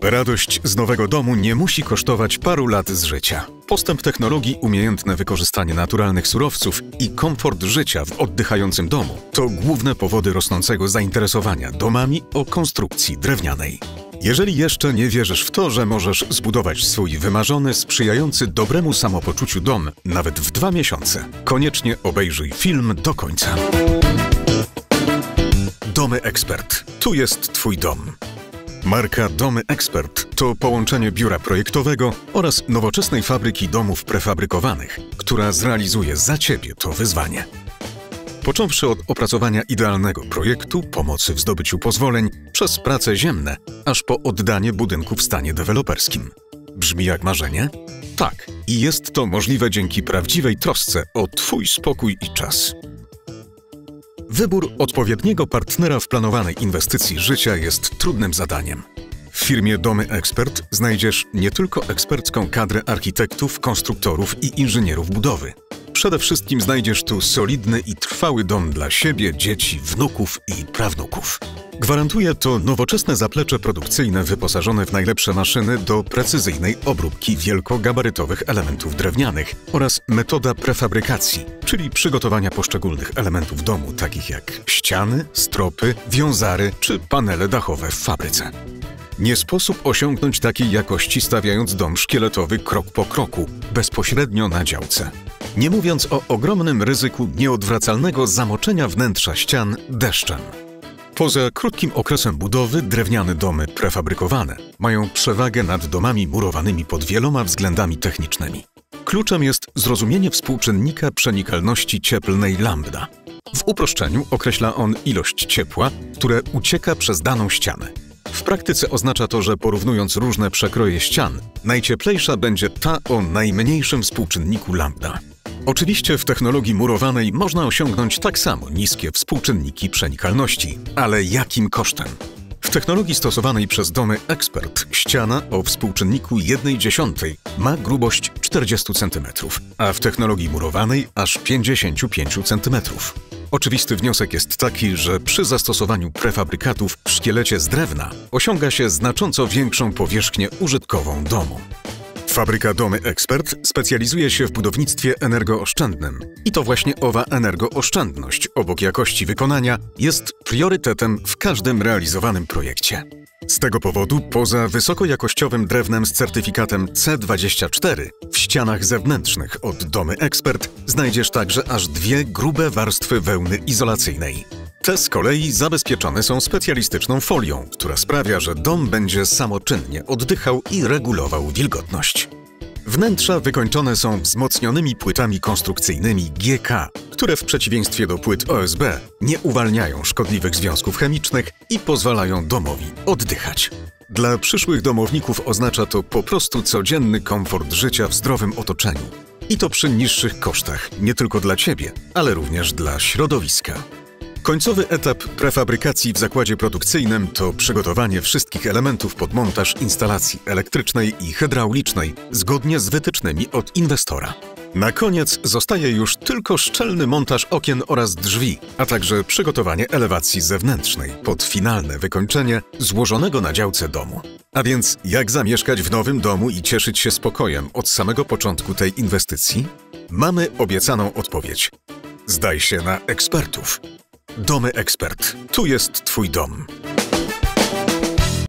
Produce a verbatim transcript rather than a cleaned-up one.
Radość z nowego domu nie musi kosztować paru lat z życia. Postęp technologii, umiejętne wykorzystanie naturalnych surowców i komfort życia w oddychającym domu to główne powody rosnącego zainteresowania domami o konstrukcji drewnianej. Jeżeli jeszcze nie wierzysz w to, że możesz zbudować swój wymarzony, sprzyjający dobremu samopoczuciu dom nawet w dwa miesiące, koniecznie obejrzyj film do końca. Domy Ekspert. Tu jest Twój dom. Marka Domy Ekspert to połączenie biura projektowego oraz nowoczesnej fabryki domów prefabrykowanych, która zrealizuje za Ciebie to wyzwanie. Począwszy od opracowania idealnego projektu, pomocy w zdobyciu pozwoleń, przez prace ziemne, aż po oddanie budynku w stanie deweloperskim. Brzmi jak marzenie? Tak, i jest to możliwe dzięki prawdziwej trosce o Twój spokój i czas. Wybór odpowiedniego partnera w planowanej inwestycji życia jest trudnym zadaniem. W firmie Domy Ekspert znajdziesz nie tylko ekspercką kadrę architektów, konstruktorów i inżynierów budowy. Przede wszystkim znajdziesz tu solidny i trwały dom dla siebie, dzieci, wnuków i prawnuków. Gwarantuje to nowoczesne zaplecze produkcyjne wyposażone w najlepsze maszyny do precyzyjnej obróbki wielkogabarytowych elementów drewnianych oraz metoda prefabrykacji, czyli przygotowania poszczególnych elementów domu, takich jak ściany, stropy, wiązary czy panele dachowe w fabryce. Nie sposób osiągnąć takiej jakości, stawiając dom szkieletowy krok po kroku, bezpośrednio na działce. Nie mówiąc o ogromnym ryzyku nieodwracalnego zamoczenia wnętrza ścian deszczem. Poza krótkim okresem budowy drewniane domy prefabrykowane mają przewagę nad domami murowanymi pod wieloma względami technicznymi. Kluczem jest zrozumienie współczynnika przenikalności cieplnej lambda. W uproszczeniu określa on ilość ciepła, które ucieka przez daną ścianę. W praktyce oznacza to, że porównując różne przekroje ścian, najcieplejsza będzie ta o najmniejszym współczynniku lambda. Oczywiście w technologii murowanej można osiągnąć tak samo niskie współczynniki przenikalności, ale jakim kosztem? W technologii stosowanej przez Domy Ekspert ściana o współczynniku jednej dziesiątej ma grubość czterdzieści centymetrów, a w technologii murowanej aż pięćdziesiąt pięć centymetrów. Oczywisty wniosek jest taki, że przy zastosowaniu prefabrykatów w szkielecie z drewna osiąga się znacząco większą powierzchnię użytkową domu. Fabryka Domy Ekspert specjalizuje się w budownictwie energooszczędnym. I to właśnie owa energooszczędność, obok jakości wykonania, jest priorytetem w każdym realizowanym projekcie. Z tego powodu, poza wysokojakościowym drewnem z certyfikatem C dwadzieścia cztery, w ścianach zewnętrznych od Domy Ekspert znajdziesz także aż dwie grube warstwy wełny izolacyjnej. Te z kolei zabezpieczone są specjalistyczną folią, która sprawia, że dom będzie samoczynnie oddychał i regulował wilgotność. Wnętrza wykończone są wzmocnionymi płytami konstrukcyjnymi G K, które w przeciwieństwie do płyt O S B nie uwalniają szkodliwych związków chemicznych i pozwalają domowi oddychać. Dla przyszłych domowników oznacza to po prostu codzienny komfort życia w zdrowym otoczeniu. I to przy niższych kosztach, nie tylko dla Ciebie, ale również dla środowiska. Końcowy etap prefabrykacji w zakładzie produkcyjnym to przygotowanie wszystkich elementów pod montaż instalacji elektrycznej i hydraulicznej zgodnie z wytycznymi od inwestora. Na koniec zostaje już tylko szczelny montaż okien oraz drzwi, a także przygotowanie elewacji zewnętrznej pod finalne wykończenie złożonego na działce domu. A więc jak zamieszkać w nowym domu i cieszyć się spokojem od samego początku tej inwestycji? Mamy obiecaną odpowiedź. Zdaj się na ekspertów. Domy Ekspert. Tu jest Twój dom.